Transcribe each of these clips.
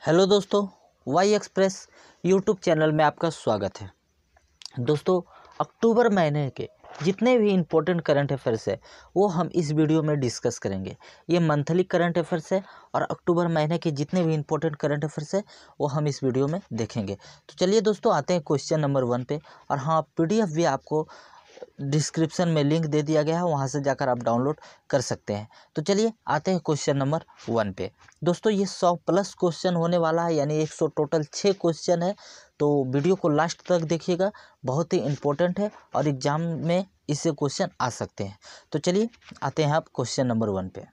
Hello दोस्तों, Y express YouTube channel में आपका स्वागत है। दोस्तों, अक्टूबर महीने के जितने भी इम्पोर्टेंट करंट अफेयर्स है वो हम इस वीडियो में डिस्कस करेंगे। ये मंथली करंट अफेयर्स है और अक्टूबर महीने के जितने भी इम्पोर्टेंट करंट अफेयर्स है वो हम इस वीडियो में देखेंगे। तो चलिए दोस्तों, आते हैं क्वेश्चन नंबर 1 पे। और हाँ, PDF भी आपको डिस्क्रिप्शन में लिंक दे दिया गया है, वहाँ से जाकर आप डाउनलोड कर सकते हैं। तो चलिए आते हैं क्वेश्चन नंबर 1 पे। दोस्तों, ये 100+ क्वेश्चन होने वाला है, यानी 100 टोटल 6 क्वेश्चन है। तो वीडियो को लास्ट तक देखिएगा, बहुत ही इम्पोर्टेंट है और एग्जाम में इससे क्वेश्चन आ सकते हैं। तो चलिए आते हैं आप क्वेश्चन नंबर 1 पे।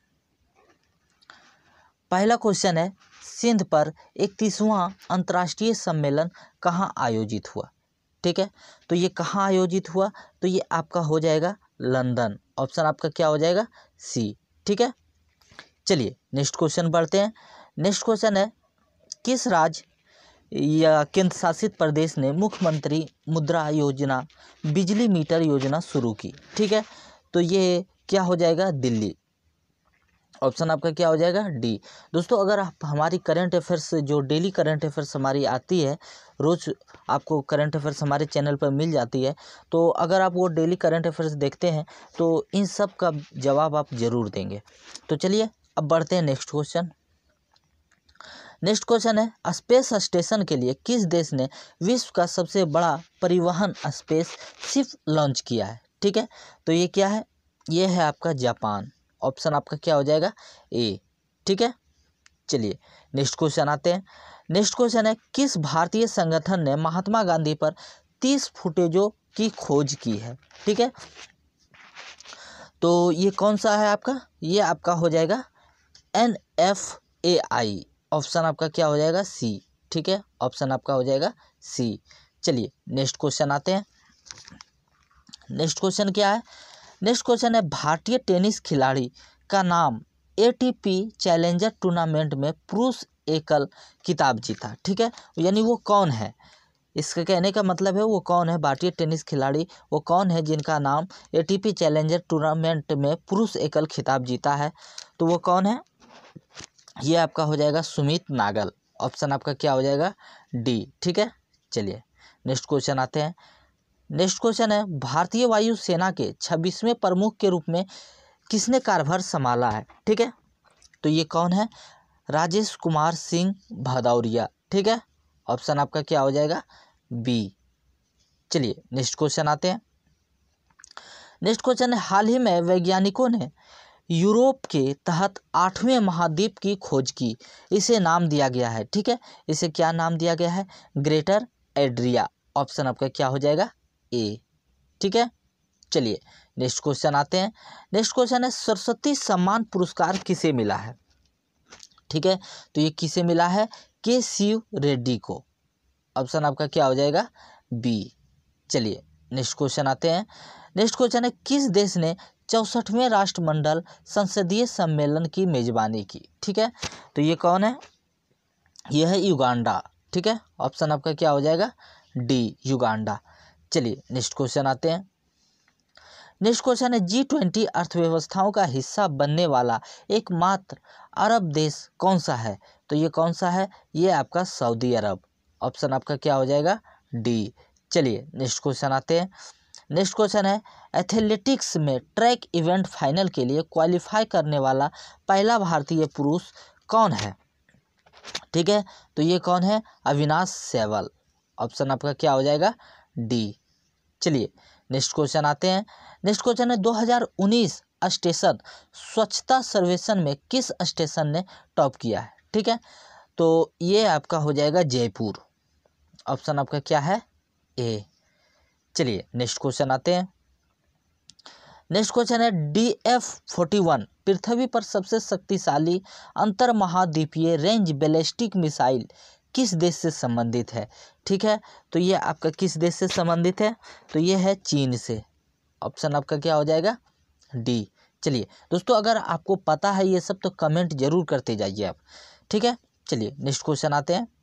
पहला क्वेश्चन है, सिंध पर 31वां अंतर्राष्ट्रीय सम्मेलन कहाँ आयोजित हुआ? ठीक है, तो ये कहाँ आयोजित हुआ? तो ये आपका हो जाएगा लंदन। ऑप्शन आपका क्या हो जाएगा? सी। ठीक है, चलिए नेक्स्ट क्वेश्चन बढ़ते हैं। नेक्स्ट क्वेश्चन है, किस राज्य या केंद्र शासित प्रदेश ने मुख्यमंत्री मुद्रा योजना बिजली मीटर योजना शुरू की? ठीक है, तो ये क्या हो जाएगा? दिल्ली। ऑप्शन आपका क्या हो जाएगा? डी। दोस्तों, अगर आप हमारी करंट अफेयर्स जो डेली करंट अफेयर्स हमारी आती है, रोज़ आपको करंट अफेयर्स हमारे चैनल पर मिल जाती है, तो अगर आप वो डेली करंट अफेयर्स देखते हैं तो इन सब का जवाब आप ज़रूर देंगे। तो चलिए अब बढ़ते हैं नेक्स्ट क्वेश्चन। नेक्स्ट क्वेश्चन है, स्पेस स्टेशन के लिए किस देश ने विश्व का सबसे बड़ा परिवहन स्पेस शिप लॉन्च किया है? ठीक है, तो ये क्या है? ये है आपका जापान। ऑप्शन आपका क्या हो जाएगा? ए। ठीक है, चलिए नेक्स्ट क्वेश्चन आते हैं। नेक्स्ट क्वेश्चन है, किस भारतीय संगठन ने महात्मा गांधी पर 30 फुटेजों की खोज की है? ठीक है, तो ये कौन सा है आपका? ये आपका हो जाएगा NFAI। ऑप्शन आपका क्या हो जाएगा? सी। ठीक है, ऑप्शन आपका हो जाएगा सी। चलिए नेक्स्ट क्वेश्चन आते हैं। नेक्स्ट क्वेश्चन क्या है? नेक्स्ट क्वेश्चन है, भारतीय टेनिस खिलाड़ी का नाम ATP चैलेंजर टूर्नामेंट में पुरुष एकल खिताब जीता। ठीक है, यानी वो कौन है? इसका कहने का मतलब है वो कौन है? भारतीय टेनिस खिलाड़ी वो कौन है जिनका नाम ATP चैलेंजर टूर्नामेंट में पुरुष एकल खिताब जीता है? तो वो कौन है? ये आपका हो जाएगा सुमित नागल। ऑप्शन आपका क्या हो जाएगा? डी। ठीक है, चलिए नेक्स्ट क्वेश्चन आते हैं। नेक्स्ट क्वेश्चन है, भारतीय वायुसेना के 26वें प्रमुख के रूप में किसने कार्यभार संभाला है? ठीक है, तो ये कौन है? राजेश कुमार सिंह भदौरिया। ठीक है, ऑप्शन आपका क्या हो जाएगा? बी। चलिए नेक्स्ट क्वेश्चन आते हैं। नेक्स्ट क्वेश्चन है, हाल ही में वैज्ञानिकों ने यूरोप के तहत 8वें महाद्वीप की खोज की, इसे नाम दिया गया है। ठीक है, इसे क्या नाम दिया गया है? Greater Adria. ऑप्शन आपका क्या हो जाएगा? ए। ठीक है, चलिए नेक्स्ट क्वेश्चन आते हैं। नेक्स्ट क्वेश्चन है, सरस्वती सम्मान पुरस्कार किसे मिला है? ठीक है, तो ये किसे मिला है? के शिव रेड्डी को। ऑप्शन आपका क्या हो जाएगा? बी। चलिए नेक्स्ट क्वेश्चन आते हैं। नेक्स्ट क्वेश्चन है, किस देश ने 64वें राष्ट्रमंडल संसदीय सम्मेलन की मेजबानी की? ठीक है, तो ये कौन है? यह है युगांडा। ठीक है, ऑप्शन आपका क्या हो जाएगा? D, Uganda. चलिए नेक्स्ट क्वेश्चन आते हैं। नेक्स्ट क्वेश्चन है, G20 अर्थव्यवस्थाओं का हिस्सा बनने वाला एकमात्र अरब देश कौन सा है? तो ये कौन सा है? ये आपका सऊदी अरब। ऑप्शन आपका क्या हो जाएगा? डी। चलिए नेक्स्ट क्वेश्चन आते हैं। नेक्स्ट क्वेश्चन है, एथलेटिक्स में ट्रैक इवेंट फाइनल के लिए क्वालिफाई करने वाला पहला भारतीय पुरुष कौन है? ठीक है, तो ये कौन है? अविनाश सहवाल। ऑप्शन आपका क्या हो जाएगा? डी। चलिए नेक्स्ट क्वेश्चन आते हैं। नेक्स्ट क्वेश्चन है, 2019 स्टेशन स्वच्छता सर्वेक्षण में किस स्टेशन ने टॉप किया है? ठीक है, तो ये आपका हो जाएगा जयपुर। ऑप्शन आपका क्या है? ए। चलिए नेक्स्ट क्वेश्चन आते हैं। नेक्स्ट क्वेश्चन है, DF-41 पृथ्वी पर सबसे शक्तिशाली अंतर महाद्वीपीय रेंज बैलिस्टिक मिसाइल किस देश से संबंधित है? ठीक है, तो ये आपका किस देश से संबंधित है? तो ये है चीन से। ऑप्शन आपका क्या हो जाएगा? डी। चलिए दोस्तों, अगर आपको पता है ये सब तो कमेंट जरूर करते जाइए आप। ठीक है, चलिए नेक्स्ट क्वेश्चन आते हैं।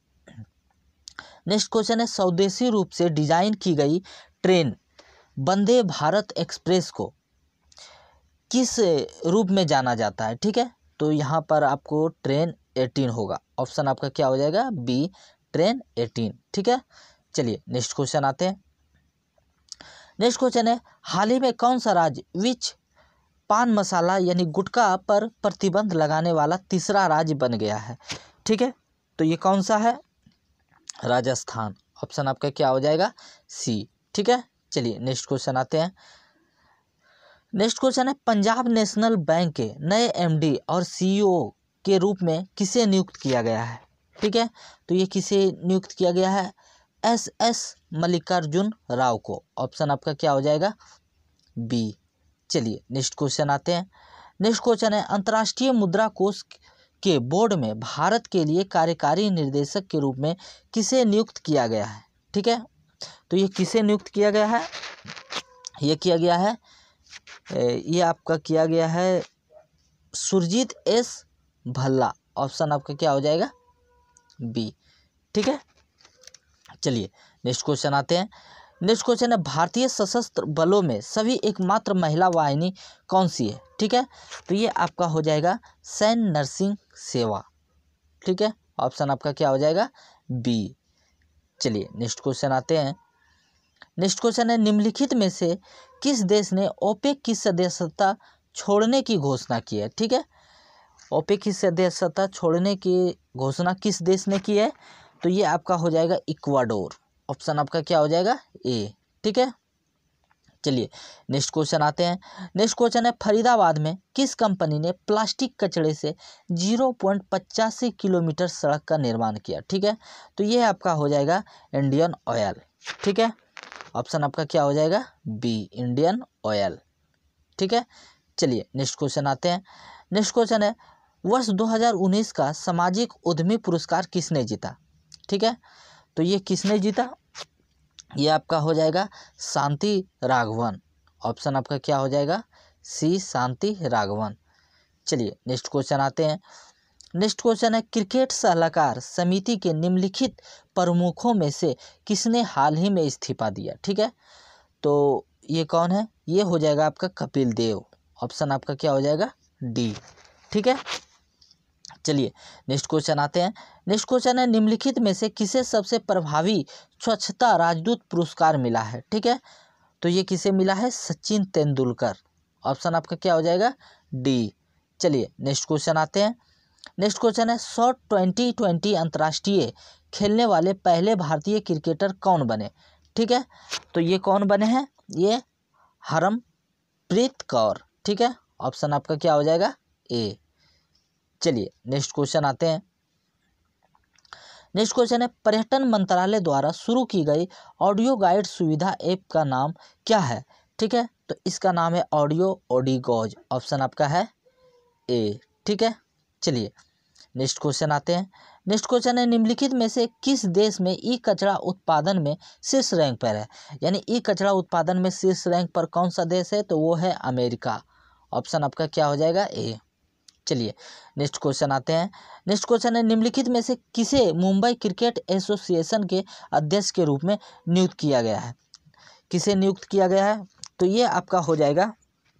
नेक्स्ट क्वेश्चन है, स्वदेशी रूप से डिजाइन की गई ट्रेन वंदे भारत एक्सप्रेस को किस रूप में जाना जाता है? ठीक है, तो यहाँ पर आपको ट्रेन 18 होगा। ऑप्शन आपका क्या हो जाएगा बी ट्रेन 18। ठीक है, चलिए नेक्स्ट क्वेश्चन आते हैं। नेक्स्ट क्वेश्चन है, हाल ही में कौन सा राज्य विच पान मसाला यानी गुटखा पर प्रतिबंध लगाने वाला तीसरा राज्य बन गया है? ठीक है, तो ये कौन सा है? राजस्थान। ऑप्शन आपका क्या हो जाएगा सी। ठीक है, चलिए नेक्स्ट क्वेश्चन आते हैं। नेक्स्ट क्वेश्चन है, पंजाब नेशनल बैंक के नए एमडी और सीईओ के रूप में किसे नियुक्त किया गया है? ठीक है, तो ये किसे नियुक्त किया गया है? एस मल्लिकार्जुन राव को। ऑप्शन आपका क्या हो जाएगा बी। चलिए नेक्स्ट क्वेश्चन आते हैं। नेक्स्ट क्वेश्चन है, अंतर्राष्ट्रीय मुद्रा कोष के बोर्ड में भारत के लिए कार्यकारी निर्देशक के रूप में किसे नियुक्त किया गया है? ठीक है, तो ये किसे नियुक्त किया गया है? ये किया गया है, ये आपका किया गया है सुरजीत एस भल्ला। ऑप्शन आपका क्या हो जाएगा बी। ठीक है, चलिए नेक्स्ट क्वेश्चन आते हैं। नेक्स्ट क्वेश्चन है, भारतीय सशस्त्र बलों में सभी एकमात्र महिला वाहिनी कौन सी है? ठीक है, तो ये आपका हो जाएगा सैन्य नर्सिंग सेवा। ठीक है, ऑप्शन आपका क्या हो जाएगा बी। चलिए नेक्स्ट क्वेश्चन आते हैं। नेक्स्ट क्वेश्चन है, निम्नलिखित में से किस देश ने ओपेक की सदस्यता छोड़ने की घोषणा की है? ठीक है, ओपेक की सदस्यता छोड़ने की घोषणा किस देश ने की है? तो ये आपका हो जाएगा इक्वाडोर। ऑप्शन आपका क्या हो जाएगा ए। ठीक है, चलिए नेक्स्ट क्वेश्चन आते हैं। नेक्स्ट क्वेश्चन है, फरीदाबाद में किस कंपनी ने प्लास्टिक कचड़े से 0.85 किलोमीटर सड़क का निर्माण किया? ठीक है, तो ये आपका हो जाएगा इंडियन ऑयल। ठीक है, ऑप्शन आपका क्या हो जाएगा बी इंडियन ऑयल। ठीक है, चलिए नेक्स्ट क्वेश्चन आते हैं। नेक्स्ट क्वेश्चन है, वर्ष 2019 का सामाजिक उद्यमी पुरस्कार किसने जीता? ठीक है, तो ये किसने जीता? ये आपका हो जाएगा शांति राघवन। ऑप्शन आपका क्या हो जाएगा सी शांति राघवन। चलिए नेक्स्ट क्वेश्चन आते हैं। नेक्स्ट क्वेश्चन है, क्रिकेट सलाहकार समिति के निम्नलिखित प्रमुखों में से किसने हाल ही में इस्तीफा दिया? ठीक है, तो ये कौन है? ये हो जाएगा आपका कपिल देव। ऑप्शन आपका क्या हो जाएगा डी। ठीक है, चलिए नेक्स्ट क्वेश्चन आते हैं। नेक्स्ट क्वेश्चन है, निम्नलिखित में से किसे सबसे प्रभावी स्वच्छता राजदूत पुरस्कार मिला है? ठीक है, तो ये किसे मिला है? सचिन तेंदुलकर। ऑप्शन आपका क्या हो जाएगा डी। चलिए नेक्स्ट क्वेश्चन आते हैं। नेक्स्ट क्वेश्चन है, शॉर्ट 2020 अंतर्राष्ट्रीय खेलने वाले पहले भारतीय क्रिकेटर कौन बने? ठीक है, तो ये कौन बने हैं? ये हरमप्रीत कौर। ठीक है, ऑप्शन आपका क्या हो जाएगा ए। चलिए नेक्स्ट क्वेश्चन आते हैं। नेक्स्ट क्वेश्चन है, पर्यटन मंत्रालय द्वारा शुरू की गई ऑडियो गाइड सुविधा ऐप का नाम क्या है? ठीक है, तो इसका नाम है ऑडियो ओडिगोज। ऑप्शन आपका है ए। ठीक है, चलिए नेक्स्ट क्वेश्चन आते हैं। नेक्स्ट क्वेश्चन है, निम्नलिखित में से किस देश में ई कचरा उत्पादन में शीर्ष रैंक पर है? यानी ई कचरा उत्पादन में शीर्ष रैंक पर कौन सा देश है? तो वो है अमेरिका। ऑप्शन आपका क्या हो जाएगा ए। चलिए नेक्स्ट क्वेश्चन आते हैं। नेक्स्ट क्वेश्चन है, निम्नलिखित में से किसे मुंबई क्रिकेट एसोसिएशन के अध्यक्ष के रूप में नियुक्त किया गया है? किसे नियुक्त किया गया है? तो ये आपका हो जाएगा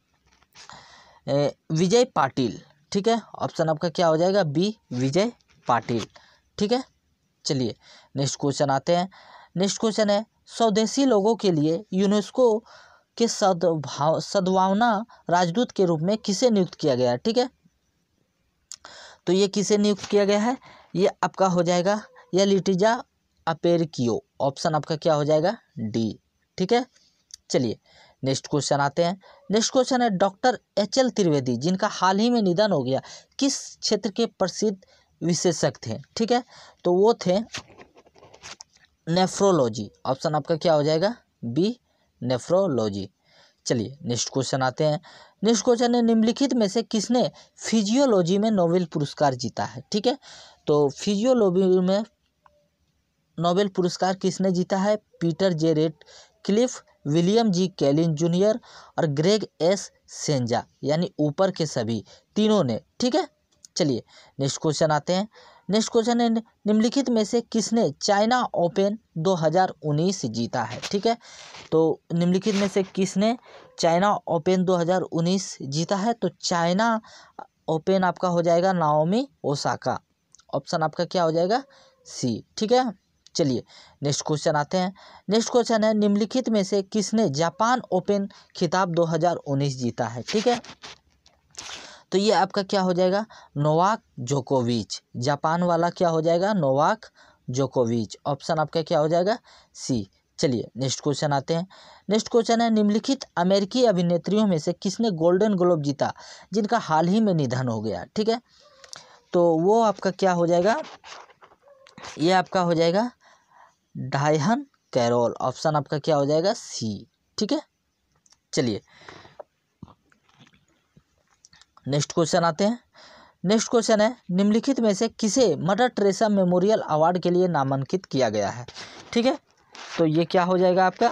विजय पाटिल। ठीक है, ऑप्शन आपका क्या हो जाएगा बी विजय पाटिल। ठीक है, चलिए नेक्स्ट क्वेश्चन आते हैं। नेक्स्ट क्वेश्चन है, स्वदेशी लोगों के लिए यूनेस्को के सद्भावना राजदूत के रूप में किसे नियुक्त किया गया है? ठीक है, तो ये किसे नियुक्त किया गया है? ये आपका हो जाएगा या लिटिजा अपेरिकियो। ऑप्शन आपका क्या हो जाएगा डी। ठीक है, चलिए नेक्स्ट क्वेश्चन आते हैं। नेक्स्ट क्वेश्चन है, डॉक्टर HL त्रिवेदी जिनका हाल ही में निधन हो गया, किस क्षेत्र के प्रसिद्ध विशेषज्ञ थे? ठीक है, तो वो थे नेफ्रोलॉजी। ऑप्शन आपका क्या हो जाएगा बी नेफ्रोलॉजी। चलिए नेक्स्ट क्वेश्चन आते हैं। नेक्स्ट क्वेश्चन है, निम्नलिखित में से किसने फिजियोलॉजी में नोबेल पुरस्कार जीता है? ठीक है, तो फिजियोलॉजी में नोबेल पुरस्कार किसने जीता है? Peter J Ratcliffe, William G Kaelin junior और ग्रेग एस सेंजा, यानी ऊपर के सभी तीनों ने। ठीक है, चलिए नेक्स्ट क्वेश्चन आते हैं। नेक्स्ट क्वेश्चन है, निम्नलिखित में से किसने चाइना ओपन 2019 जीता है? ठीक है, तो निम्नलिखित में से किसने चाइना ओपन 2019 जीता है? तो चाइना ओपन आपका हो जाएगा नाओमी ओसाका। ऑप्शन आपका क्या हो जाएगा सी, ठीक है। चलिए नेक्स्ट क्वेश्चन आते हैं। नेक्स्ट क्वेश्चन है निम्नलिखित में से किसने जापान ओपन खिताब 2019 जीता है, ठीक है। तो ये आपका क्या हो जाएगा नोवाक जोकोविच, जापान वाला क्या हो जाएगा नोवाक जोकोविच, ऑप्शन आपका क्या हो जाएगा सी। चलिए नेक्स्ट क्वेश्चन आते हैं। नेक्स्ट क्वेश्चन है निम्नलिखित अमेरिकी अभिनेत्रियों में से किसने गोल्डन ग्लोब जीता जिनका हाल ही में निधन हो गया, ठीक है। तो वो आपका क्या हो जाएगा, ये आपका हो जाएगा डायहन कैरोल, ऑप्शन आपका क्या हो जाएगा सी, ठीक है। चलिए नेक्स्ट क्वेश्चन आते हैं। नेक्स्ट क्वेश्चन है निम्नलिखित में से किसे मदर टेरेसा मेमोरियल अवार्ड के लिए नामांकित किया गया है, ठीक है। तो ये क्या हो जाएगा आपका,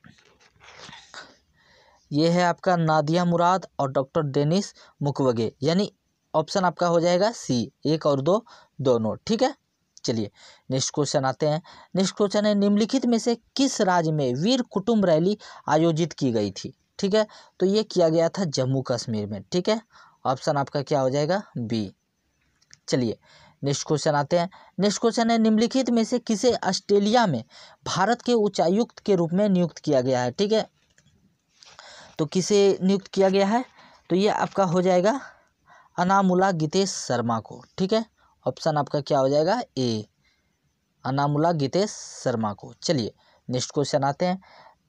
ये है आपका नादिया मुराद और डॉक्टर डेनिस मुकवेगे, यानी ऑप्शन आपका हो जाएगा सी, 1 और 2 दोनों, ठीक है। चलिए नेक्स्ट क्वेश्चन आते हैं। नेक्स्ट क्वेश्चन है निम्नलिखित में से किस राज्य में वीर कुटुंब रैली आयोजित की गई थी, ठीक है। तो ये किया गया था जम्मू कश्मीर में, ठीक है। ऑप्शन आपका क्या हो जाएगा बी। चलिए नेक्स्ट क्वेश्चन आते हैं। नेक्स्ट क्वेश्चन है निम्नलिखित में से किसे ऑस्ट्रेलिया में भारत के उच्चायुक्त के रूप में नियुक्त किया गया है, ठीक है। तो किसे नियुक्त किया गया है, तो ये आपका हो जाएगा अनामुला गितेश शर्मा को, ठीक है। ऑप्शन आपका क्या हो जाएगा ए, अनामुला गितेश शर्मा को। चलिए नेक्स्ट क्वेश्चन आते हैं।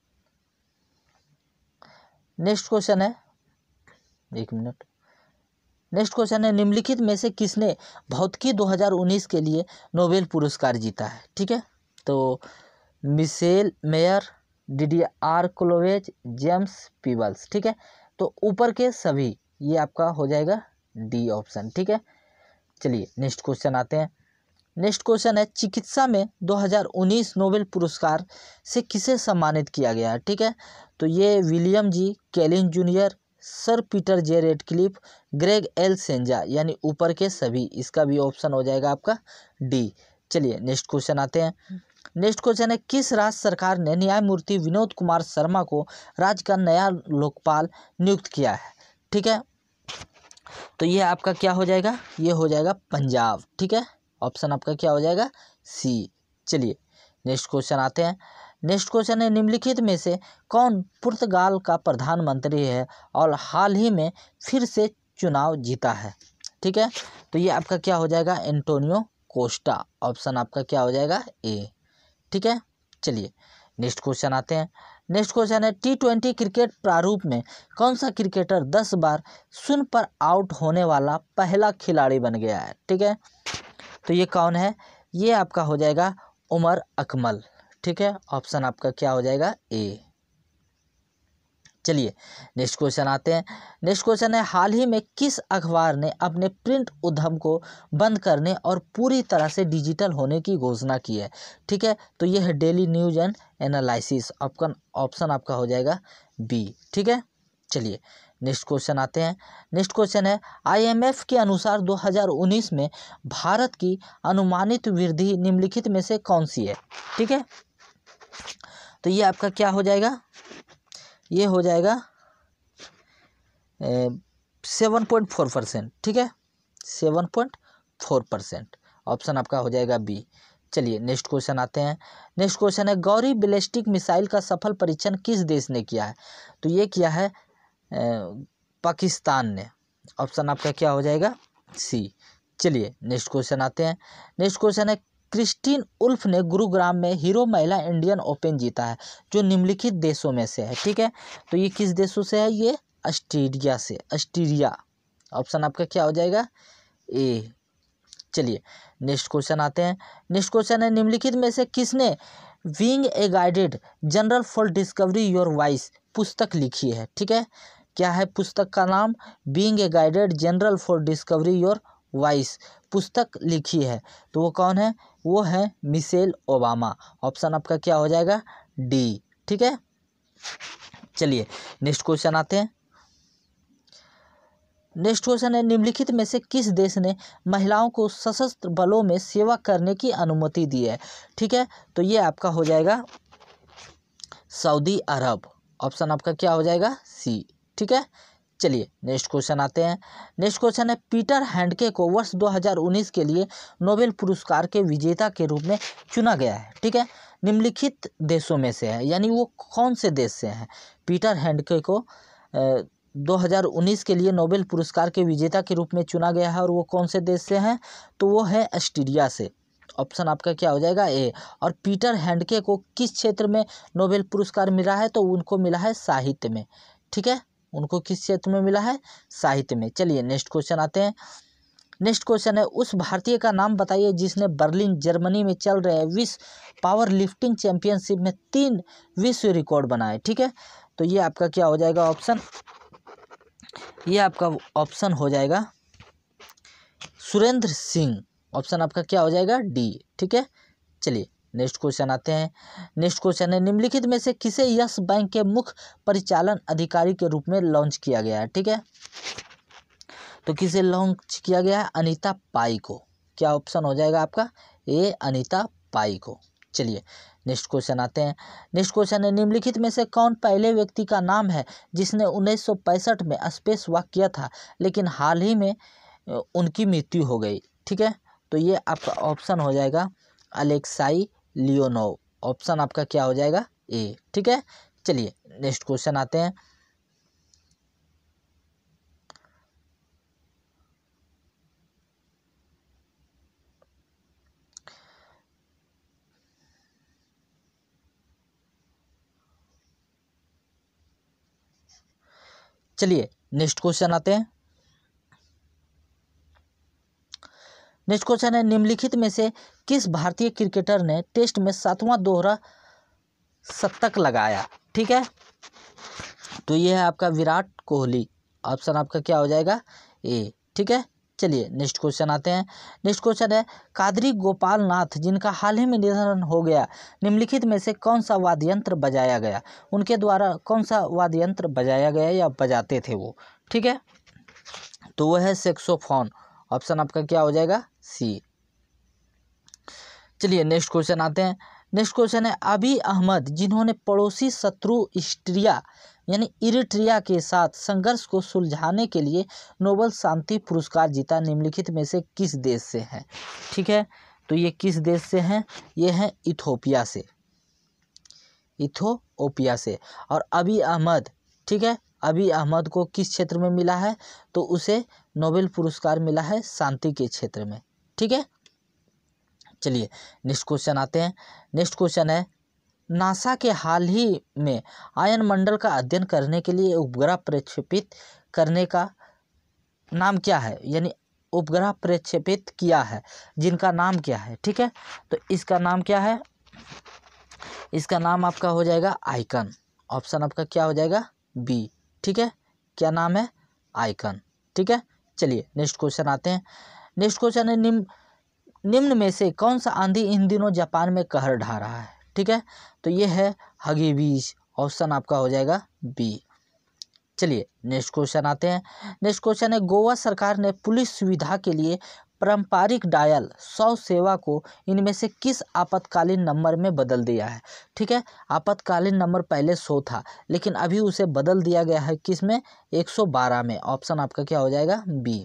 नेक्स्ट क्वेश्चन है, एक मिनट। नेक्स्ट क्वेश्चन है निम्नलिखित में से किसने भौतिकी 2019 के लिए नोबेल पुरस्कार जीता है, ठीक है। तो Michel Mayor, DDR Queloz, James Peebles, ठीक है। तो ऊपर के सभी ये आपका हो जाएगा डी ऑप्शन, ठीक है। चलिए नेक्स्ट क्वेश्चन आते हैं। नेक्स्ट क्वेश्चन है चिकित्सा में 2019 नोबेल पुरस्कार से किसे सम्मानित किया गया है, ठीक है। तो ये William G Kaelin junior, sir Peter J Ratcliffe, Gregg L Semenza, यानी ऊपर के सभी, इसका भी ऑप्शन हो जाएगा आपका डी। चलिए नेक्स्ट क्वेश्चन आते हैं। नेक्स्ट क्वेश्चन है किस राज्य सरकार ने न्यायमूर्ति विनोद कुमार शर्मा को राज्य का नया लोकपाल नियुक्त किया है, ठीक है। तो ये आपका क्या हो जाएगा, ये हो जाएगा पंजाब, ठीक है। ऑप्शन आपका क्या हो जाएगा सी। चलिए नेक्स्ट क्वेश्चन आते हैं। नेक्स्ट क्वेश्चन है निम्नलिखित में से कौन पुर्तगाल का प्रधानमंत्री है और हाल ही में फिर से चुनाव जीता है, ठीक है। तो ये आपका क्या हो जाएगा एंटोनियो कोस्टा, ऑप्शन आपका क्या हो जाएगा ए, ठीक है। चलिए नेक्स्ट क्वेश्चन आते हैं। नेक्स्ट क्वेश्चन है T20 क्रिकेट प्रारूप में कौन सा क्रिकेटर 10 बार शून्य पर आउट होने वाला पहला खिलाड़ी बन गया है, ठीक है। तो ये कौन है, ये आपका हो जाएगा उमर अकमल, ठीक है। ऑप्शन आपका क्या हो जाएगा ए। चलिए नेक्स्ट क्वेश्चन आते हैं। नेक्स्ट क्वेश्चन है हाल ही में किस अखबार ने अपने प्रिंट उद्यम को बंद करने और पूरी तरह से डिजिटल होने की घोषणा की है, ठीक है। तो ये है daily news and analysis, option आपका हो जाएगा बी, ठीक है। चलिए नेक्स्ट क्वेश्चन आते हैं। नेक्स्ट क्वेश्चन है IMF के अनुसार 2019 में भारत की अनुमानित वृद्धि निम्नलिखित में से कौन सी है, ठीक है। तो ये आपका क्या हो जाएगा, ये हो जाएगा 7.4%, ठीक है, 7.4%, ऑप्शन आपका हो जाएगा बी। चलिए नेक्स्ट क्वेश्चन आते हैं। नेक्स्ट क्वेश्चन है गौरी बैलिस्टिक मिसाइल का सफल परीक्षण किस देश ने किया है, तो ये किया है पाकिस्तान ने, ऑप्शन आपका क्या हो जाएगा सी। चलिए नेक्स्ट क्वेश्चन आते हैं। नेक्स्ट क्वेश्चन है क्रिस्टीन उल्फ ने गुरुग्राम में हीरो महिला इंडियन ओपन जीता है जो निम्नलिखित देशों में से है, ठीक है। तो ये किस देशों से है, ये ऑस्ट्रेलिया से, ऑस्ट्रेलिया, ऑप्शन आपका क्या हो जाएगा ए। चलिए नेक्स्ट क्वेश्चन आते हैं। नेक्स्ट क्वेश्चन है निम्नलिखित में से किसने being a guided journal for discovery your voice पुस्तक लिखी है, ठीक है। क्या है पुस्तक का नाम, being a guided journal for discovery your voice पुस्तक लिखी है, तो वो कौन है, वो है मिशेल ओबामा, ऑप्शन आपका क्या हो जाएगा डी, ठीक है। चलिए नेक्स्ट क्वेश्चन आते हैं। नेक्स्ट क्वेश्चन है निम्नलिखित में से किस देश ने महिलाओं को सशस्त्र बलों में सेवा करने की अनुमति दी है, ठीक है। तो ये आपका हो जाएगा सऊदी अरब, ऑप्शन आपका क्या हो जाएगा सी, ठीक है। चलिए नेक्स्ट क्वेश्चन आते हैं। नेक्स्ट क्वेश्चन है, पीटर हैंडके को वर्ष 2019 के लिए नोबेल पुरस्कार के विजेता के रूप में चुना गया है। ठीक है, निम्नलिखित देशों में से है, यानी वो कौन से देश से हैं। पीटर हैंडके को 2019 के लिए नोबेल पुरस्कार के विजेता के रूप में चुना गया है और वो कौन से देश से हैं, तो वो है ऑस्ट्रिया से। ऑप्शन आपका क्या हो जाएगा, ए। और पीटर हैंडके को किस क्षेत्र में नोबेल पुरस्कार मिला है, तो उनको मिला है साहित्य में। ठीक है, उनको किस क्षेत्र में मिला है, साहित्य में। चलिए नेक्स्ट क्वेश्चन आते हैं। नेक्स्ट क्वेश्चन है, उस भारतीय का नाम बताइए जिसने बर्लिन जर्मनी में चल रहे विश्व पावर लिफ्टिंग चैंपियनशिप में 3 विश्व रिकॉर्ड बनाए। ठीक है, तो ये आपका क्या हो जाएगा ऑप्शन, ये आपका ऑप्शन हो जाएगा सुरेंद्र सिंह। ऑप्शन आपका क्या हो जाएगा, डी। ठीक है, चलिए नेक्स्ट क्वेश्चन आते हैं। नेक्स्ट क्वेश्चन है, निम्नलिखित में से किसे यस बैंक के मुख्य परिचालन अधिकारी के रूप में लॉन्च किया गया है। ठीक है, तो किसे लॉन्च किया गया है, अनीता पाई को। क्या ऑप्शन हो जाएगा आपका, ए, अनीता पाई को। चलिए नेक्स्ट क्वेश्चन आते हैं। नेक्स्ट क्वेश्चन है, निम्नलिखित में से कौन पहले व्यक्ति का नाम है जिसने 1965 में स्पेस वॉक किया था लेकिन हाल ही में उनकी मृत्यु हो गई। ठीक है, तो ये आपका ऑप्शन हो जाएगा अलेक्साई लियोनोव। ऑप्शन आपका क्या हो जाएगा, ए। ठीक है, चलिए नेक्स्ट क्वेश्चन आते हैं। चलिए नेक्स्ट क्वेश्चन आते हैं। नेक्स्ट क्वेश्चन है, निम्नलिखित में से किस भारतीय क्रिकेटर ने टेस्ट में 7वां दोहरा शतक लगाया। ठीक है, तो ये है आपका विराट कोहली। ऑप्शन आपका क्या हो जाएगा, ए। ठीक है, चलिए नेक्स्ट क्वेश्चन आते हैं। नेक्स्ट क्वेश्चन है, कादरी गोपाल नाथ जिनका हाल ही में निधन हो गया, निम्नलिखित में से कौन सा वाद्य यंत्र बजाया गया, उनके द्वारा कौन सा वाद्य यंत्र बजाया गया या बजाते थे वो। ठीक है, तो वो है सैक्सोफोन। ऑप्शन आपका क्या हो जाएगा, सी। चलिए नेक्स्ट क्वेश्चन आते हैं। नेक्स्ट क्वेश्चन है, अभी अहमद जिन्होंने पड़ोसी शत्रु इस्ट्रिया यानी इरिट्रिया के साथ संघर्ष को सुलझाने के लिए नोबेल शांति पुरस्कार जीता, निम्नलिखित में से किस देश से हैं। ठीक है, तो ये किस देश से हैं, ये हैं इथोपिया से, इथोपिया से। और अभी अहमद, ठीक है, अभी अहमद को किस क्षेत्र में मिला है, तो उसे नोबेल पुरस्कार मिला है शांति के क्षेत्र में। ठीक है, चलिए नेक्स्ट क्वेश्चन आते हैं। नेक्स्ट क्वेश्चन है, नासा के हाल ही में आयन मंडल का अध्ययन करने के लिए उपग्रह प्रक्षेपित करने का नाम क्या है, यानी उपग्रह प्रक्षेपित किया है जिनका नाम क्या है। ठीक है, तो इसका नाम क्या है, इसका नाम आपका हो जाएगा आइकन। ऑप्शन आपका क्या हो जाएगा, बी। ठीक है, क्या नाम है, आइकन। ठीक है, चलिए नेक्स्ट क्वेश्चन आते हैं। नेक्स्ट क्वेश्चन है, निम्न में से कौन सा आंधी इन दिनों जापान में कहर ढा रहा है। ठीक है, तो ये है हगीबीज। ऑप्शन आपका हो जाएगा बी। चलिए नेक्स्ट क्वेश्चन आते हैं। नेक्स्ट क्वेश्चन है, गोवा सरकार ने पुलिस सुविधा के लिए पारंपरिक डायल 100 सेवा को इनमें से किस आपातकालीन नंबर में बदल दिया है। ठीक है, आपातकालीन नंबर पहले 100 था लेकिन अभी उसे बदल दिया गया है किस में, 112 में। ऑप्शन आपका क्या हो जाएगा, बी।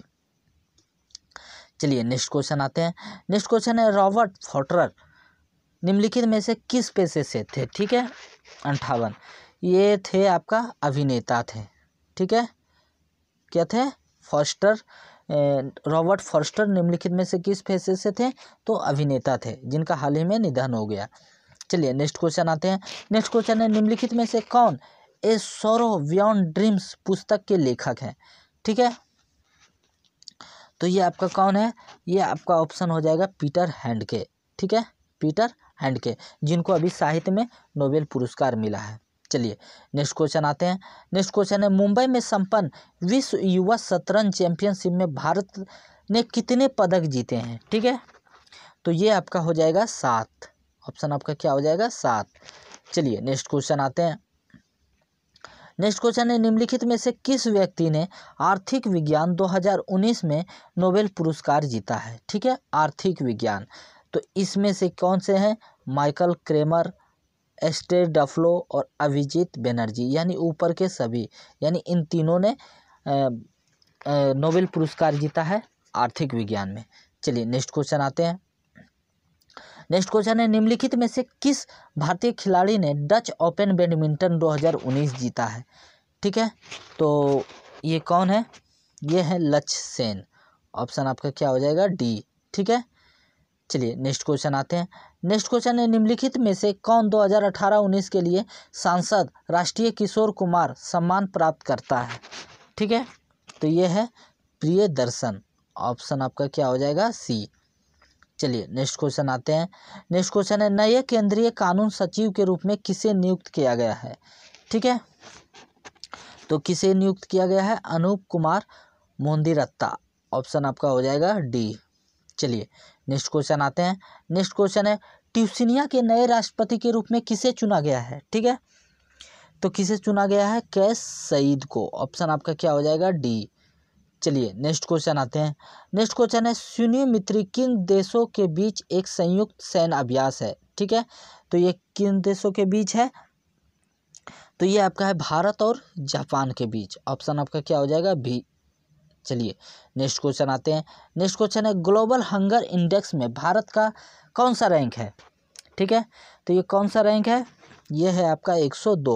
चलिए नेक्स्ट क्वेश्चन आते हैं। नेक्स्ट क्वेश्चन है, रॉबर्ट फॉस्टर निम्नलिखित में से किस पेशे से थे। ठीक है, 58, ये थे आपका अभिनेता थे। ठीक है, क्या थे, फॉस्टर, रॉबर्ट फॉस्टर निम्नलिखित में से किस पेशे से थे, तो अभिनेता थे जिनका हाल ही में निधन हो गया। चलिए नेक्स्ट क्वेश्चन आते हैं। नेक्स्ट क्वेश्चन है, निम्नलिखित में से कौन ए सोरो बियॉन्ड ड्रीम्स पुस्तक के लेखक हैं। ठीक है, तो ये आपका कौन है, ये आपका ऑप्शन हो जाएगा पीटर हैंडके। ठीक है, पीटर हैंडके, जिनको अभी साहित्य में नोबेल पुरस्कार मिला है। चलिए नेक्स्ट क्वेश्चन आते हैं। नेक्स्ट क्वेश्चन है, मुंबई में संपन्न विश्व युवा शतरंज चैंपियनशिप में भारत ने कितने पदक जीते हैं। ठीक है, तो ये आपका हो जाएगा 7। ऑप्शन आपका क्या हो जाएगा, 7। चलिए नेक्स्ट क्वेश्चन आते हैं। नेक्स्ट क्वेश्चन है, निम्नलिखित में से किस व्यक्ति ने आर्थिक विज्ञान 2019 में नोबेल पुरस्कार जीता है। ठीक है, आर्थिक विज्ञान, तो इसमें से कौन से हैं, माइकल क्रेमर, एस्टेर डफ्लो और अभिजीत बनर्जी, यानी ऊपर के सभी, यानी इन तीनों ने नोबेल पुरस्कार जीता है आर्थिक विज्ञान में। चलिए नेक्स्ट क्वेश्चन आते हैं। नेक्स्ट क्वेश्चन है, निम्नलिखित में से किस भारतीय खिलाड़ी ने डच ओपन बैडमिंटन 2019 जीता है? ठीक है, तो ये कौन है? ये है लक्ष्य सेन। ऑप्शन आपका क्या हो जाएगा? डी। ठीक है, चलिए नेक्स्ट क्वेश्चन आते हैं। नेक्स्ट क्वेश्चन है, निम्नलिखित में से कौन 2018-19 के लिए सांसद राष्ट्रीय किशोर कुमार सम्मान प्राप्त करता है? ठीक है, तो ये है प्रियदर्शन। ऑप्शन आपका क्या हो जाएगा? सी। चलिए नेक्स्ट क्वेश्चन आते हैं। नेक्स्ट क्वेश्चन है, नए केंद्रीय कानून सचिव के रूप में किसे नियुक्त किया गया है? ठीक है, तो किसे नियुक्त किया गया है? अनूप कुमार मोदिरत्ता। ऑप्शन आपका हो जाएगा डी। चलिए नेक्स्ट क्वेश्चन आते हैं। नेक्स्ट क्वेश्चन है, ट्यूनिसिया के नए राष्ट्रपति के रूप में किसे चुना गया है? ठीक है, तो किसे चुना गया है? कैस सईद को। ऑप्शन आपका क्या हो जाएगा? डी। चलिए नेक्स्ट क्वेश्चन आते हैं। नेक्स्ट क्वेश्चन है, शून्य मित्र किन देशों के बीच एक संयुक्त सैन्य अभ्यास है? ठीक है, तो ये किन देशों के बीच है? तो ये आपका है भारत और जापान के बीच। ऑप्शन आपका क्या हो जाएगा? बी। चलिए नेक्स्ट क्वेश्चन आते हैं। नेक्स्ट क्वेश्चन है, ग्लोबल हंगर इंडेक्स में भारत का कौन सा रैंक है? ठीक है, तो ये कौन सा रैंक है? ये है आपका 102,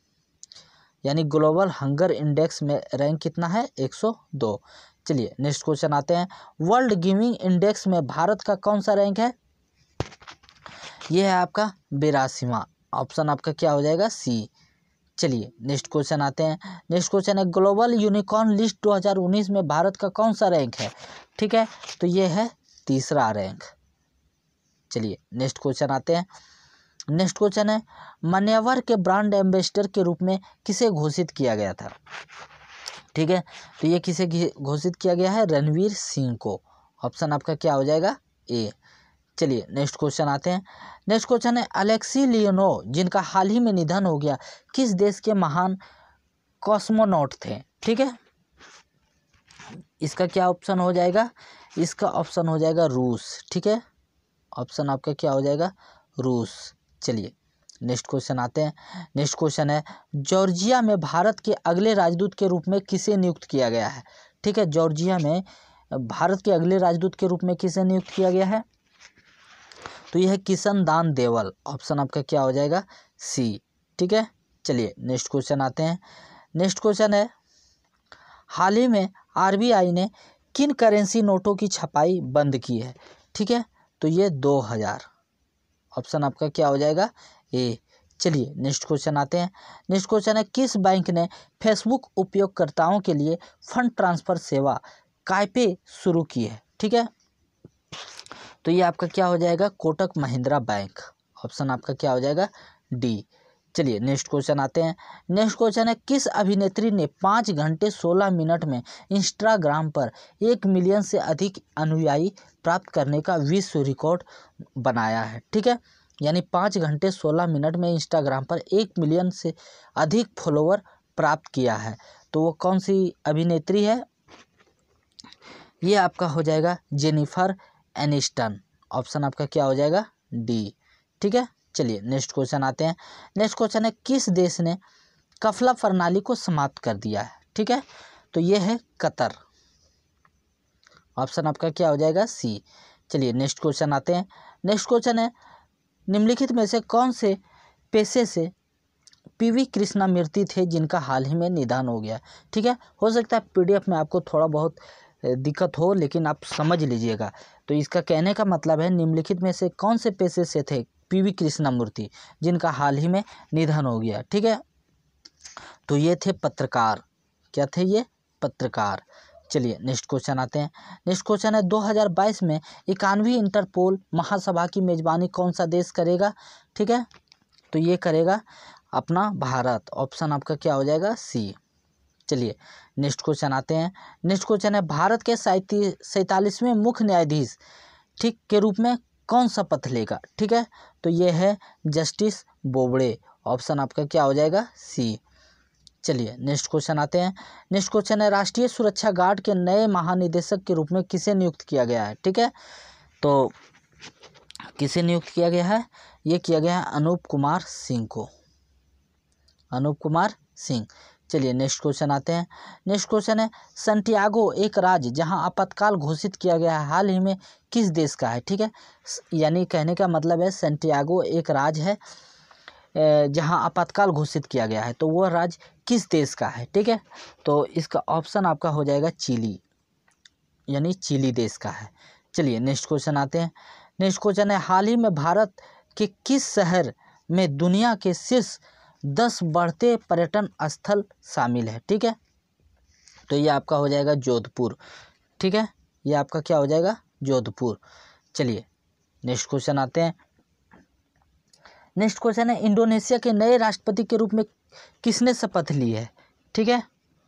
यानी ग्लोबल हंगर इंडेक्स में रैंक कितना है? 102। चलिए नेक्स्ट क्वेश्चन आते हैं। वर्ल्ड गिविंग इंडेक्स में भारत का कौन सा रैंक है? ये है आपका 82वां। ऑप्शन आपका क्या हो जाएगा? सी। चलिए नेक्स्ट क्वेश्चन आते हैं। नेक्स्ट क्वेश्चन है, ग्लोबल यूनिकॉर्न लिस्ट 2019 में भारत का कौन सा रैंक है? ठीक है, तो ये है 3रा रैंक। चलिए नेक्स्ट क्वेश्चन आते हैं। नेक्स्ट क्वेश्चन है, मान्यवर के ब्रांड एम्बेसडर के रूप में किसे घोषित किया गया था? ठीक है, तो ये किसे घोषित किया गया है? रणवीर सिंह को। ऑप्शन आपका क्या हो जाएगा? ए। चलिए नेक्स्ट क्वेश्चन आते हैं। नेक्स्ट क्वेश्चन है, अलेक्सी लियोनोव जिनका हाल ही में निधन हो गया, किस देश के महान कॉस्मोनॉट थे? ठीक है, इसका क्या ऑप्शन हो जाएगा? इसका ऑप्शन हो जाएगा रूस। ठीक है, ऑप्शन आपका क्या हो जाएगा? रूस। चलिए नेक्स्ट क्वेश्चन आते हैं। नेक्स्ट क्वेश्चन है, जॉर्जिया में भारत के अगले राजदूत के रूप में किसे नियुक्त किया गया है? ठीक है, जॉर्जिया में भारत के अगले राजदूत के रूप में किसे नियुक्त किया गया है? तो यह है किशन दान देवल। ऑप्शन आपका क्या हो जाएगा? सी। ठीक है, चलिए नेक्स्ट क्वेश्चन आते हैं। नेक्स्ट क्वेश्चन है, हाल ही में आरबीआई ने किन करेंसी नोटों की छपाई बंद की है? ठीक है, तो ये 2000। ऑप्शन आपका क्या हो जाएगा? ए। चलिए नेक्स्ट क्वेश्चन आते हैं। नेक्स्ट क्वेश्चन है, किस बैंक ने फेसबुक उपयोगकर्ताओं के लिए फंड ट्रांसफर सेवा कायपे शुरू की है? ठीक है, तो ये आपका क्या हो जाएगा? कोटक महिंद्रा बैंक। ऑप्शन आपका क्या हो जाएगा? डी। चलिए नेक्स्ट क्वेश्चन आते हैं। नेक्स्ट क्वेश्चन है, किस अभिनेत्री ने 5 घंटे 16 मिनट में इंस्टाग्राम पर 1 मिलियन से अधिक अनुयायी प्राप्त करने का विश्व रिकॉर्ड बनाया है? ठीक है, यानी 5 घंटे 16 मिनट में इंस्टाग्राम पर 1 मिलियन से अधिक फॉलोवर प्राप्त किया है, तो वो कौन सी अभिनेत्री है? ये आपका हो जाएगा जेनिफर एनिस्टन। ऑप्शन आपका क्या हो जाएगा? डी। ठीक है, चलिए नेक्स्ट क्वेश्चन आते हैं। नेक्स्ट क्वेश्चन है, किस देश ने कफला प्रणाली को समाप्त कर दिया है? ठीक है, तो ये है कतर। ऑप्शन आपका क्या हो जाएगा? सी। चलिए नेक्स्ट क्वेश्चन आते हैं। नेक्स्ट क्वेश्चन है, निम्नलिखित में से कौन से पेशे से पीवी कृष्णमूर्ति थे जिनका हाल ही में निधन हो गया? ठीक है, हो सकता है पीडीएफ में आपको थोड़ा बहुत दिक्कत हो, लेकिन आप समझ लीजिएगा। तो इसका कहने का मतलब है, निम्नलिखित में से कौन से पेशे से थे पीवी कृष्णमूर्ति जिनका हाल ही में निधन हो गया? ठीक है, तो ये थे पत्रकार। क्या थे ये? पत्रकार। चलिए नेक्स्ट क्वेश्चन आते हैं। नेक्स्ट क्वेश्चन है, 2022 में 91वीं इंटरपोल महासभा की मेजबानी कौन सा देश करेगा? ठीक है, तो ये करेगा अपना भारत। ऑप्शन आपका क्या हो जाएगा? सी। चलिए नेक्स्ट क्वेश्चन आते हैं। नेक्स्ट क्वेश्चन है, भारत के 47वें मुख्य न्यायाधीश ठीक के रूप में कौन सा पद लेगा? ठीक है, तो ये है जस्टिस बोबड़े। ऑप्शन आपका क्या हो जाएगा? सी। चलिए नेक्स्ट क्वेश्चन आते हैं। नेक्स्ट क्वेश्चन है, राष्ट्रीय सुरक्षा गार्ड के नए महानिदेशक के रूप में किसे नियुक्त किया गया है? ठीक है, तो किसे नियुक्त किया गया है? ये किया गया है अनूप कुमार सिंह को। अनूप कुमार सिंह। चलिए नेक्स्ट क्वेश्चन आते हैं। नेक्स्ट क्वेश्चन है सैंटियागो एक राज्य जहां आपातकाल घोषित किया गया है हाल ही में किस देश का है। ठीक है, यानी कहने का मतलब है सैंटियागो एक राज्य है जहां आपातकाल घोषित किया गया है, तो वह राज्य किस देश का है। ठीक है, तो इसका ऑप्शन आपका हो जाएगा चिली, यानी चिली देश का है। चलिए नेक्स्ट क्वेश्चन आते हैं। नेक्स्ट क्वेश्चन है हाल ही में भारत के किस शहर में दुनिया के शीर्ष 10 बढ़ते पर्यटन स्थल शामिल है। ठीक है, तो ये आपका हो जाएगा जोधपुर। ठीक है, ये आपका क्या हो जाएगा, जोधपुर। चलिए नेक्स्ट क्वेश्चन आते हैं। नेक्स्ट क्वेश्चन है इंडोनेशिया के नए राष्ट्रपति के रूप में किसने शपथ ली है। ठीक है,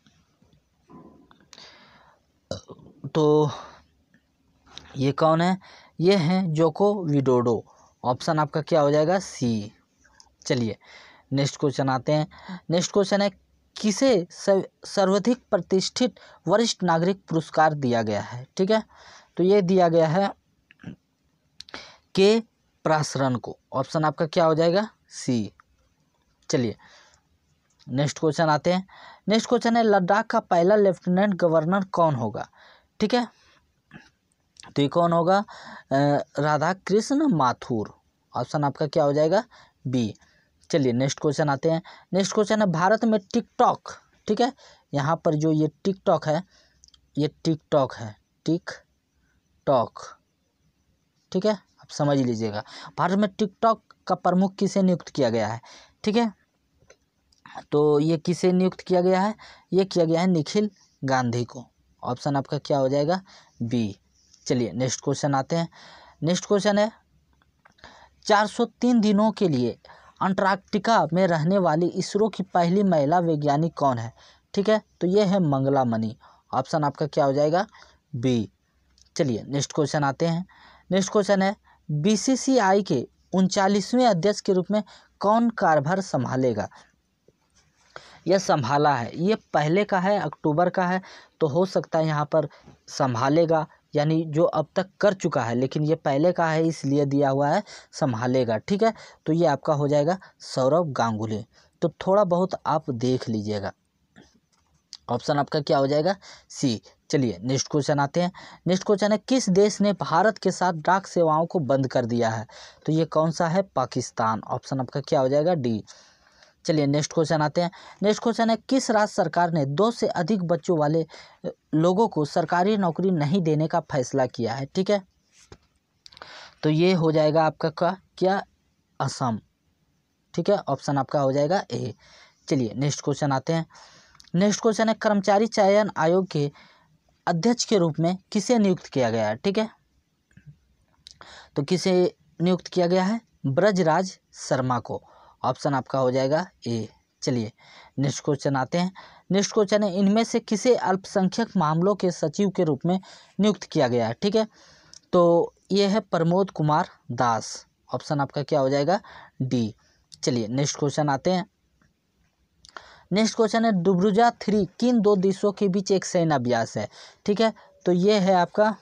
तो ये कौन है, ये हैं जोको विडोडो। ऑप्शन आपका क्या हो जाएगा, सी। चलिए नेक्स्ट क्वेश्चन आते हैं। नेक्स्ट क्वेश्चन है किसे सर्वाधिक प्रतिष्ठित वरिष्ठ नागरिक पुरस्कार दिया गया है। ठीक है, तो ये दिया गया है के प्रासरन को। ऑप्शन आपका क्या हो जाएगा, सी। चलिए नेक्स्ट क्वेश्चन आते हैं। नेक्स्ट क्वेश्चन है लद्दाख का पहला लेफ्टिनेंट गवर्नर कौन होगा। ठीक है, तो ये कौन होगा, राधा कृष्ण माथुर। ऑप्शन आपका क्या हो जाएगा, बी। चलिए नेक्स्ट क्वेश्चन आते हैं। नेक्स्ट क्वेश्चन है भारत में टिकटॉक। ठीक है, यहाँ पर जो ये टिकटॉक है, ये टिकटॉक है, टिकटॉक। ठीक है, आप समझ लीजिएगा। भारत में टिकटॉक का प्रमुख किसे नियुक्त किया गया है। ठीक है, तो ये किसे नियुक्त किया गया है, ये किया गया है निखिल गांधी को। ऑप्शन आपका क्या हो जाएगा, बी। चलिए नेक्स्ट क्वेश्चन आते हैं। नेक्स्ट क्वेश्चन है 403 दिनों के लिए अंटार्कटिका में रहने वाली इसरो की पहली महिला वैज्ञानिक कौन है। ठीक है, तो ये है मंगला मणि। ऑप्शन आपका क्या हो जाएगा, बी। चलिए नेक्स्ट क्वेश्चन आते हैं। नेक्स्ट क्वेश्चन है बीसीसीआई के 39वें अध्यक्ष के रूप में कौन कार्यभार संभालेगा। यह संभाला है, ये पहले का है, अक्टूबर का है, तो हो सकता है यहाँ पर संभालेगा, यानी जो अब तक कर चुका है, लेकिन ये पहले का है इसलिए दिया हुआ है संभालेगा। ठीक है, तो ये आपका हो जाएगा सौरव गांगुली। तो थोड़ा बहुत आप देख लीजिएगा। ऑप्शन आपका क्या हो जाएगा, सी। चलिए नेक्स्ट क्वेश्चन आते हैं। नेक्स्ट क्वेश्चन है किस देश ने भारत के साथ डाक सेवाओं को बंद कर दिया है। तो ये कौन सा है, पाकिस्तान। ऑप्शन आपका क्या हो जाएगा, डी। चलिए नेक्स्ट क्वेश्चन आते हैं। नेक्स्ट क्वेश्चन है किस राज्य सरकार ने 2 से अधिक बच्चों वाले लोगों को सरकारी नौकरी नहीं देने का फैसला किया है। ठीक है, तो ये हो जाएगा आपका क्या, असम। ठीक है, ऑप्शन आपका हो जाएगा ए। चलिए नेक्स्ट क्वेश्चन आते हैं। नेक्स्ट क्वेश्चन है कर्मचारी चयन आयोग के अध्यक्ष के रूप में किसे नियुक्त किया गया है। ठीक है, तो किसे नियुक्त किया गया है, ब्रजराज शर्मा को। ऑप्शन आपका हो जाएगा ए। चलिए नेक्स्ट क्वेश्चन आते हैं। नेक्स्ट क्वेश्चन है इनमें से किसे अल्पसंख्यक मामलों के सचिव के रूप में नियुक्त किया गया है। ठीक है, तो ये है प्रमोद कुमार दास। ऑप्शन आपका क्या हो जाएगा, डी। चलिए नेक्स्ट क्वेश्चन आते हैं। नेक्स्ट क्वेश्चन है डुब्रुजा 3 किन 2 देशों के बीच एक सैन्य अभ्यास है। ठीक है, तो ये है आपका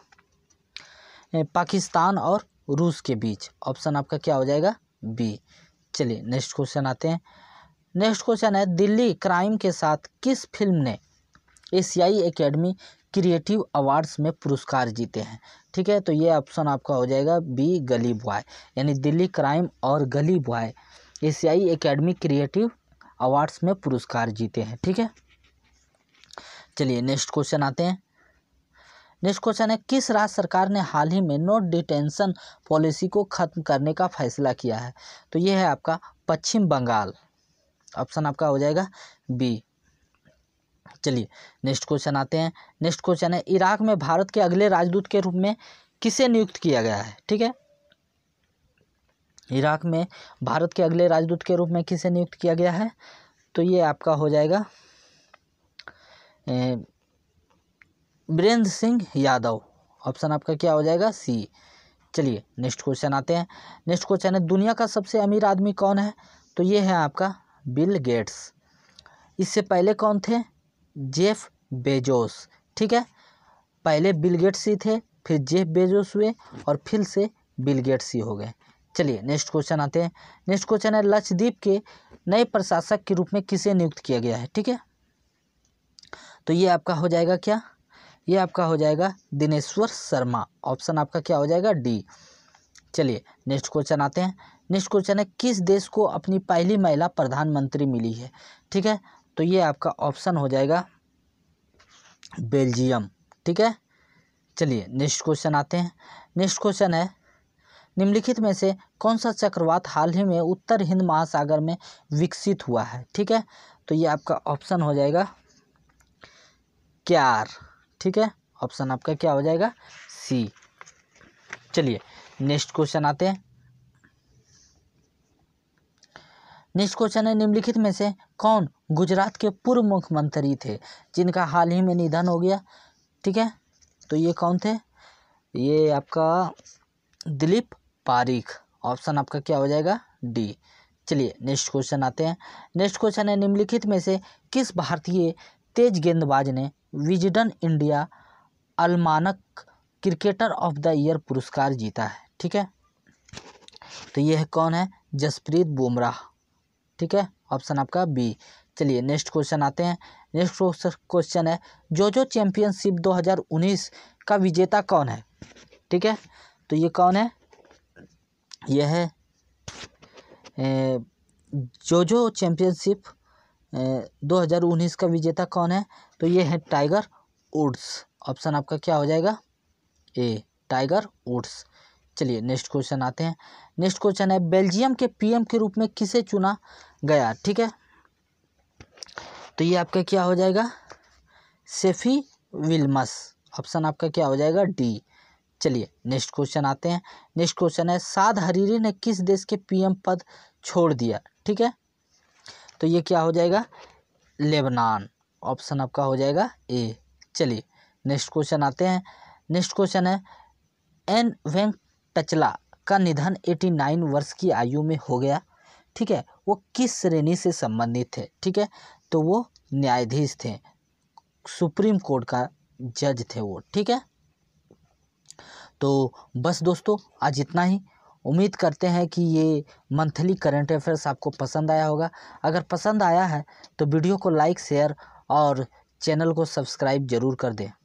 पाकिस्तान और रूस के बीच। ऑप्शन आपका क्या हो जाएगा, बी। चलिए नेक्स्ट क्वेश्चन आते हैं। नेक्स्ट क्वेश्चन है दिल्ली क्राइम के साथ किस फिल्म ने एशियाई एकेडमी क्रिएटिव अवार्ड्स में पुरस्कार जीते हैं। ठीक है, तो ये ऑप्शन आपका हो जाएगा बी, गली बॉय। यानी दिल्ली क्राइम और गली बॉय एशियाई एकेडमी क्रिएटिव अवार्ड्स में पुरस्कार जीते हैं। ठीक है, चलिए नेक्स्ट क्वेश्चन आते हैं। नेक्स्ट क्वेश्चन है किस राज्य सरकार ने हाल ही में नो डिटेंशन पॉलिसी को खत्म करने का फैसला किया है। तो ये है आपका पश्चिम बंगाल। ऑप्शन आपका हो जाएगा बी। चलिए नेक्स्ट क्वेश्चन आते हैं। नेक्स्ट क्वेश्चन है इराक में भारत के अगले राजदूत के रूप में किसे नियुक्त किया गया है। ठीक है, इराक में भारत के अगले राजदूत के रूप में किसे नियुक्त किया गया है, तो ये आपका हो जाएगा वीरेंद्र सिंह यादव। ऑप्शन आपका क्या हो जाएगा, सी। चलिए नेक्स्ट क्वेश्चन आते हैं। नेक्स्ट क्वेश्चन है दुनिया का सबसे अमीर आदमी कौन है। तो ये है आपका बिल गेट्स। इससे पहले कौन थे, जेफ बेजोस। ठीक है, पहले बिल गेट्स ही थे, फिर जेफ बेजोस हुए और फिर से बिल गेट्स ही हो गए। चलिए नेक्स्ट क्वेश्चन आते हैं। नेक्स्ट क्वेश्चन है लक्षद्वीप के नए प्रशासक के रूप में किसे नियुक्त किया गया है। ठीक है, तो ये आपका हो जाएगा क्या, ये आपका हो जाएगा दिनेश्वर शर्मा। ऑप्शन आपका क्या हो जाएगा डी। चलिए नेक्स्ट क्वेश्चन आते हैं। नेक्स्ट क्वेश्चन है किस देश को अपनी पहली महिला प्रधानमंत्री मिली है। ठीक है, तो ये आपका ऑप्शन हो जाएगा बेल्जियम। ठीक है, चलिए नेक्स्ट क्वेश्चन आते हैं। नेक्स्ट क्वेश्चन है निम्नलिखित में से कौन सा चक्रवात हाल ही में उत्तर हिंद महासागर में विकसित हुआ है। ठीक है, तो ये आपका ऑप्शन हो जाएगा क्यार। ठीक है, ऑप्शन आपका क्या हो जाएगा सी। चलिए नेक्स्ट क्वेश्चन आते हैं। नेक्स्ट क्वेश्चन है निम्नलिखित में से कौन गुजरात के पूर्व मुख्यमंत्री थे जिनका हाल ही में निधन हो गया। ठीक है, तो ये कौन थे, ये आपका दिलीप पारीख। ऑप्शन आपका क्या हो जाएगा डी। चलिए नेक्स्ट क्वेश्चन आते हैं। नेक्स्ट क्वेश्चन है निम्नलिखित में से किस भारतीय तेज गेंदबाज ने Wisden India Almanack cricketer of the year पुरस्कार जीता है। ठीक है, तो ये है कौन है, जसप्रीत बुमराह। ठीक है, ऑप्शन आपका बी। चलिए नेक्स्ट क्वेश्चन आते हैं। नेक्स्ट क्वेश्चन है जोजो चैंपियनशिप 2019 का विजेता कौन है। ठीक है, तो ये कौन है, यह है जोजो चैंपियनशिप 2019 का विजेता कौन है, तो ये है टाइगर वुड्स। ऑप्शन आपका क्या हो जाएगा ए, टाइगर वुड्स। चलिए नेक्स्ट क्वेश्चन आते हैं। नेक्स्ट क्वेश्चन है बेल्जियम के पीएम के रूप में किसे चुना गया। ठीक है, तो ये आपका क्या हो जाएगा सेफी विल्मस। ऑप्शन आपका क्या हो जाएगा डी। चलिए नेक्स्ट क्वेश्चन आते हैं। नेक्स्ट क्वेश्चन है साद हरीरी ने किस देश के पीएम पद छोड़ दिया। ठीक है, तो ये क्या हो जाएगा लेबनान। ऑप्शन आपका हो जाएगा ए। चलिए नेक्स्ट क्वेश्चन आते हैं। नेक्स्ट क्वेश्चन है एन वेंकटचला का निधन 89 वर्ष की आयु में हो गया। ठीक है, वो किस श्रेणी से संबंधित थे। ठीक है, तो वो न्यायाधीश थे, सुप्रीम कोर्ट का जज थे वो। ठीक है, तो बस दोस्तों आज इतना ही। उम्मीद करते हैं कि ये मंथली करंट अफेयर्स आपको पसंद आया होगा। अगर पसंद आया है तो वीडियो को लाइक शेयर और चैनल को सब्सक्राइब ज़रूर कर दें।